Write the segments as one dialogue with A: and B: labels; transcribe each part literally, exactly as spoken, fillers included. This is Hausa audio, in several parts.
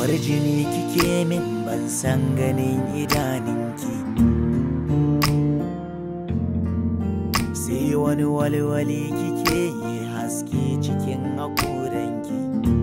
A: kwarjini kike min ban san ganin idaninki, sai wani walwali kike yi haske cikin haƙoranki.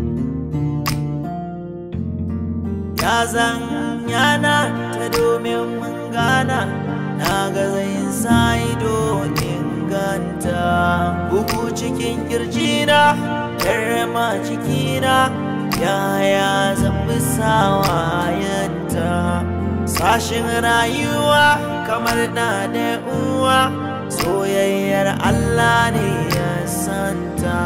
A: Ya zan yana ta domin mun gana, na ga zai sa ido inganta. Bugu cikin kirjina, karama cikina, yaya zan bi sawayenta. Sashin rayuwa kamar na da uwa, soyayyar Allah ne ya santa.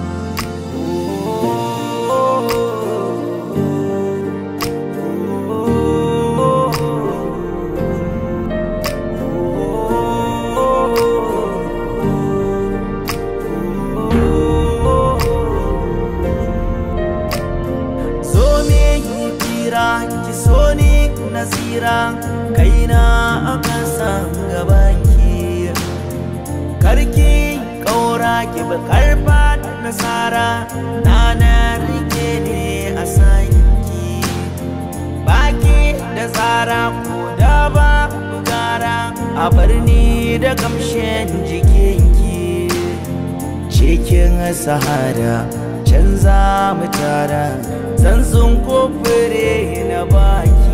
A: Ki so ni nasira, kaina a kasan gabanki, karki kaura ki bi karfa nasara, na na rike ne a sanki. Baki da tsara ko da ba gara, a barni da kamshin jikinki. Cikin sahara canza mu tara, zan sun kofure na baki.